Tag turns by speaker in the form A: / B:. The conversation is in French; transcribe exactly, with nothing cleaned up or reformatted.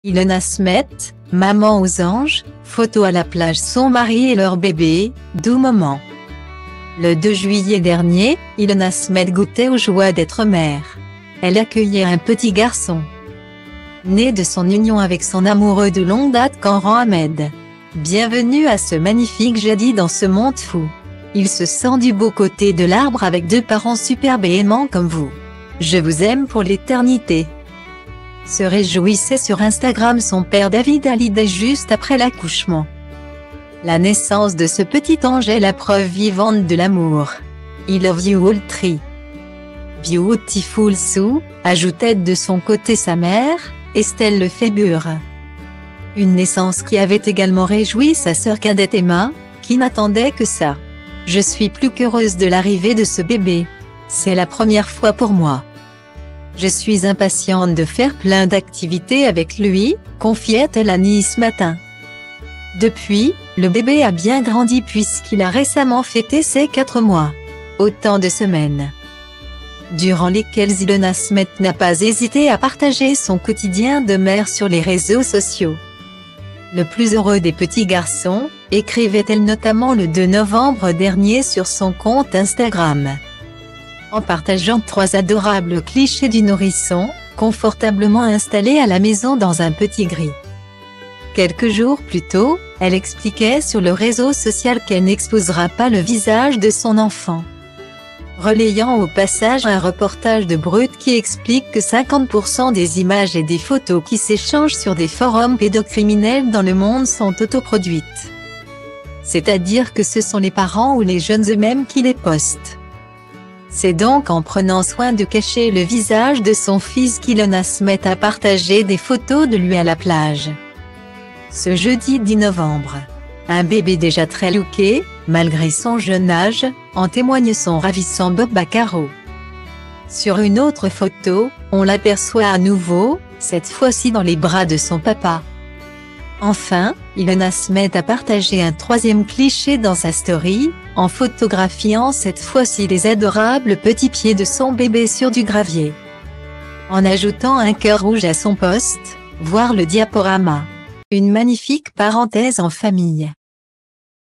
A: Ilona Smet, maman aux anges, photo à la plage son mari et leur bébé, doux moment. Le deux juillet dernier, Ilona Smet goûtait aux joies d'être mère. Elle accueillait un petit garçon, né de son union avec son amoureux de longue date Kamran Ahmed. Bienvenue à ce magnifique jeudi dans ce monde fou. Il se sent du beau côté de l'arbre avec deux parents superbes et aimants comme vous. Je vous aime pour l'éternité. Se réjouissait sur Instagram son père David Hallyday juste après l'accouchement. La naissance de ce petit ange est la preuve vivante de l'amour. I love you all three. Beautiful Sue, ajoutait de son côté sa mère, Estelle Lefébure. Une naissance qui avait également réjoui sa sœur cadette Emma, qui n'attendait que ça. Je suis plus qu'heureuse de l'arrivée de ce bébé. C'est la première fois pour moi. Je suis impatiente de faire plein d'activités avec lui, confiait-elle à Annie ce matin. Depuis, le bébé a bien grandi puisqu'il a récemment fêté ses quatre mois. Autant de semaines durant lesquelles Ilona Smet n'a pas hésité à partager son quotidien de mère sur les réseaux sociaux. Le plus heureux des petits garçons, écrivait-elle notamment le deux novembre dernier sur son compte Instagram. En partageant trois adorables clichés du nourrisson, confortablement installé à la maison dans un petit gris. Quelques jours plus tôt, elle expliquait sur le réseau social qu'elle n'exposera pas le visage de son enfant. Relayant au passage un reportage de Brut qui explique que cinquante pour cent des images et des photos qui s'échangent sur des forums pédocriminels dans le monde sont autoproduites. C'est-à-dire que ce sont les parents ou les jeunes eux-mêmes qui les postent. C'est donc en prenant soin de cacher le visage de son fils qu'Ilona Smet a partagé des photos de lui à la plage. Ce jeudi dix novembre. Un bébé déjà très looké, malgré son jeune âge, en témoigne son ravissant Bob Baccaro. Sur une autre photo, on l'aperçoit à nouveau, cette fois-ci dans les bras de son papa. Enfin, Ilona Smet a partagé un troisième cliché dans sa story, en photographiant cette fois-ci les adorables petits pieds de son bébé sur du gravier. En ajoutant un cœur rouge à son post, voir le diaporama. Une magnifique parenthèse en famille.